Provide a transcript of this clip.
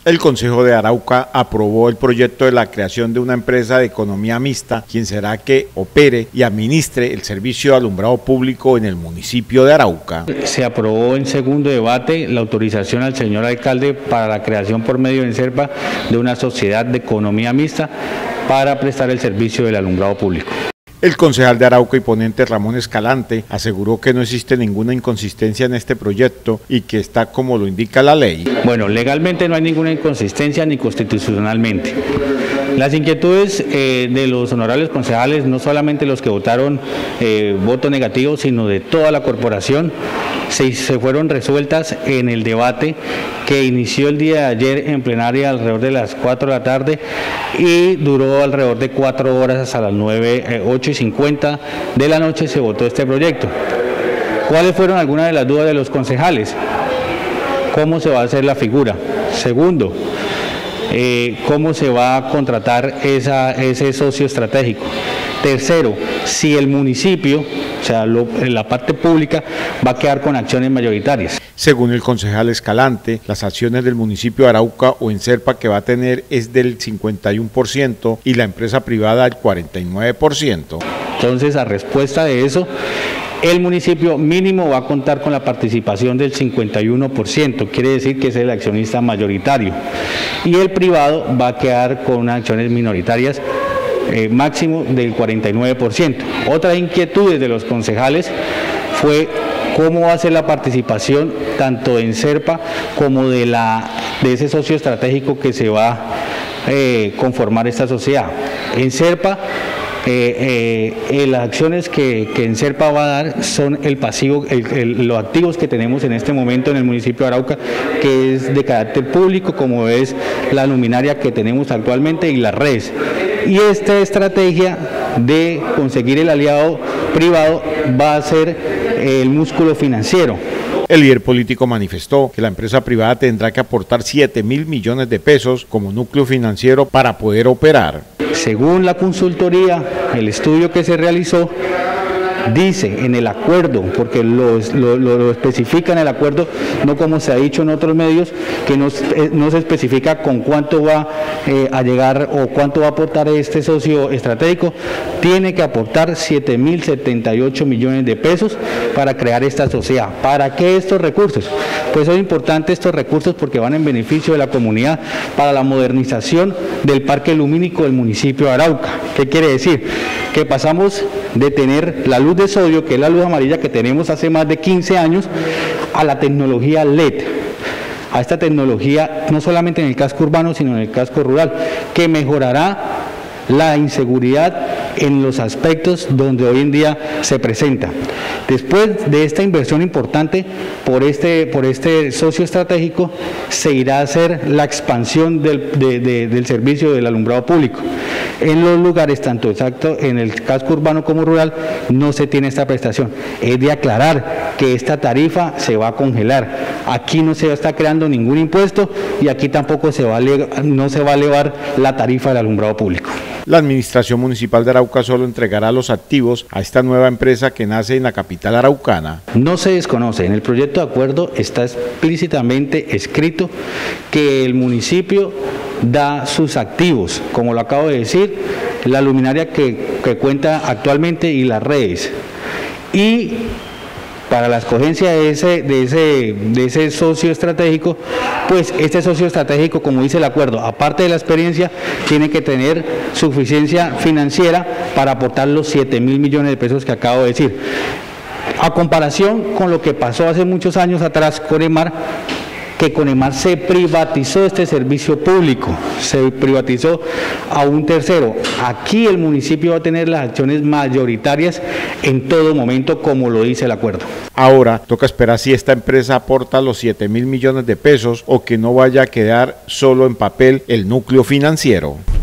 El Consejo de Arauca aprobó el proyecto de la creación de una empresa de economía mixta, quien será que opere y administre el servicio de alumbrado público en el municipio de Arauca. Se aprobó en segundo debate la autorización al señor alcalde para la creación por medio de ENSERPA de una sociedad de economía mixta para prestar el servicio del alumbrado público. El concejal de Arauca y ponente Ramón Escalante aseguró que no existe ninguna inconsistencia en este proyecto y que está como lo indica la ley. Bueno, legalmente no hay ninguna inconsistencia ni constitucionalmente. Las inquietudes de los honorables concejales, no solamente los que votaron voto negativo, sino de toda la corporación, se fueron resueltas en el debate que inició el día de ayer en plenaria alrededor de las 4 de la tarde y duró alrededor de 4 horas hasta las 8:50 de la noche se votó este proyecto. ¿Cuáles fueron algunas de las dudas de los concejales? ¿Cómo se va a hacer la figura? Segundo, ¿cómo se va a contratar ese socio estratégico? Tercero, si el municipio, o sea, la parte pública, va a quedar con acciones mayoritarias. Según el concejal Escalante, las acciones del municipio de Arauca o ENSERPA que va a tener es del 51% y la empresa privada del 49%. Entonces, a respuesta de eso, el municipio mínimo va a contar con la participación del 51%, quiere decir que es el accionista mayoritario, y el privado va a quedar con unas acciones minoritarias máximo del 49%. Otra inquietud de los concejales fue cómo va a ser la participación tanto de ENSERPA como de ese socio estratégico que se va a conformar esta sociedad. ENSERPA, las acciones que ENSERPA va a dar son el pasivo, los activos que tenemos en este momento en el municipio de Arauca, que es de carácter público, como es la luminaria que tenemos actualmente y las redes. Y esta estrategia de conseguir el aliado privado va a ser el músculo financiero. El líder político manifestó que la empresa privada tendrá que aportar 7.000 millones de pesos como núcleo financiero para poder operar. Según la consultoría, el estudio que se realizó, dice en el acuerdo, porque lo especifica en el acuerdo, no como se ha dicho en otros medios, que no se especifica con cuánto va a llegar o cuánto va a aportar este socio estratégico. Tiene que aportar 7.078 millones de pesos para crear esta sociedad. ¿Para qué estos recursos? Pues son importantes estos recursos porque van en beneficio de la comunidad para la modernización del parque lumínico del municipio de Arauca. ¿Qué quiere decir? Que pasamos de tener la luz de sodio, que es la luz amarilla que tenemos hace más de 15 años, a la tecnología LED, a esta tecnología no solamente en el casco urbano, sino en el casco rural, que mejorará la inseguridad en los aspectos donde hoy en día se presenta. Después de esta inversión importante por este socio estratégico, se irá a hacer la expansión del servicio del alumbrado público. En los lugares, tanto exacto en el casco urbano como rural, no se tiene esta prestación. Es de aclarar que esta tarifa se va a congelar. Aquí no se está creando ningún impuesto y aquí tampoco no se va a elevar la tarifa del alumbrado público. La administración municipal de Arauca solo entregará los activos a esta nueva empresa que nace en la capital araucana. No se desconoce, en el proyecto de acuerdo está explícitamente escrito que el municipio da sus activos, como lo acabo de decir, la luminaria que cuenta actualmente y las redes. Y para la escogencia de ese socio estratégico, pues este socio estratégico, como dice el acuerdo, aparte de la experiencia, tiene que tener suficiencia financiera para aportar los 7.000 millones de pesos que acabo de decir. A comparación con lo que pasó hace muchos años atrás con EMAR, que con EMAR se privatizó este servicio público, se privatizó a un tercero. Aquí el municipio va a tener las acciones mayoritarias en todo momento, como lo dice el acuerdo. Ahora toca esperar si esta empresa aporta los 7.000 millones de pesos o que no vaya a quedar solo en papel el núcleo financiero.